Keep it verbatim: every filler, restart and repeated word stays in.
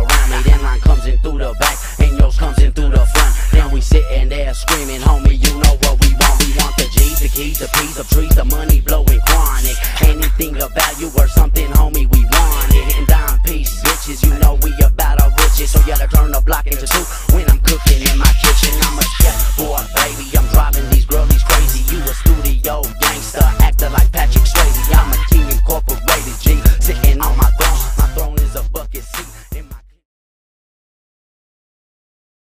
around me. Then line comes in through the back, and yours comes in through the front. Then we sitting there screaming, homie, you know what we want. We want the G's, the keys, the P's, the trees, the money blowing chronic. Anything of value or something, homie, we want it. Hitting dime piece bitches, you know we about our riches. So you gotta turn the block into two.